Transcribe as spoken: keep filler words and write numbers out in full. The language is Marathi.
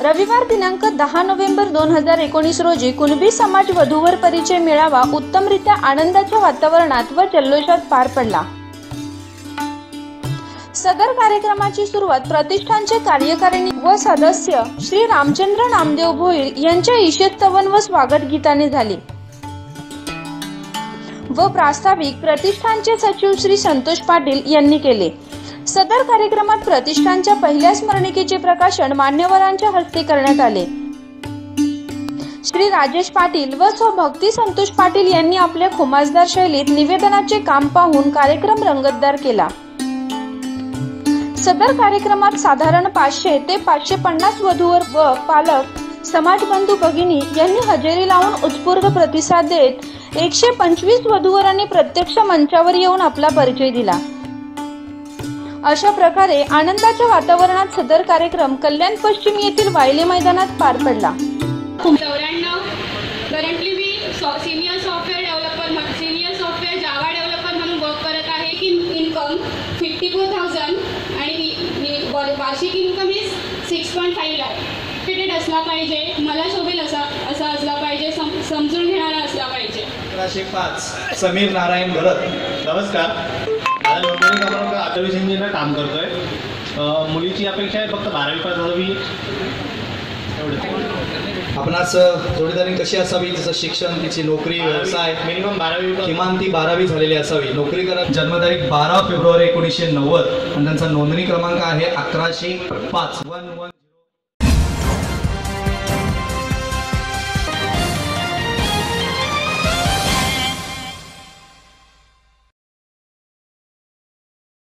रविवार दिनांक दहा नोव्हेंबर दोन हजार एकोणीस रोजी कुणबी समाज वधूवर परिचय मेळावा उत्तमरित्या आनंदाच्या वातावरणात व जल्लोषात पार पडला। सदर कार्यक्रमाची सुरुवात प्रतिष्ठानचे कार्यकारिणी व सदस्य श्री रामचंद्र नामदेव भोईर यांच्या ईशस्तवन व स्वागत गीताने झाली व प्रास्ताविक प्रतिष्ठानचे सचिव श्री संतोष पाटील यांनी केले। सदर कार्यक्रमात प्रतिष्ठानच्या पहिल्या स्मरणिकेचे प्रकाशन मान्यवरांच्या हस्ते करण्यात आले। श्री राजेश पाटील व सौ भक्ती संतोष पाटील यांनी आपल्या खुमासदार शैलीत निवेदनाचे काम पाहून कार्यक्रम रंगतदार केला। सदर कार्यक्रमात साधारण पाचशे ते पाचशे पन्नास वधूवर व पालक समाज बंधू भगिनी यांनी हजेरी लावून उत्स्फूर्त प्रतिसाद देत एकशे पंचवीस वधूवरांनी प्रत्यक्ष मंचावर येऊन आपला परिचय दिला। अशा प्रकारे आनंदाच्या वातावरणात सदर कार्यक्रम कल्याण पश्चिम येथील वायले मैदानात पार पडला। चौऱ्याण्णव करंटली मी senior software developer senior software Java developer म्हणून वर्क करत आहे। इन्कम फिफ्टी फोर थाउजंड आणि वार्षिक income is six point five lakh. Fitted असला पाहिजे, मला शोभेल असा असा असला पाहिजे, समजून घेणारा असला पाहिजे। अकराशे पाच समीर नारायण भरत। नमस्कार, अकरावीस इंजिनियर काम करतोय। मुलीची अपेक्षा आहे फक्त बारावी पास झाली। आपणास जोडीदारी कशी असावी, तिचं शिक्षण, तिची नोकरी, व्यवसाय, मिनिमम बारावी किमान ती बारावी झालेली असावी। नोकरी करत जन्मतारीख बारा फेब्रुवारी एकोणीसशे नव्वद आणि त्यांचा नोंदणी क्रमांक आहे अकराशे पाच वन वन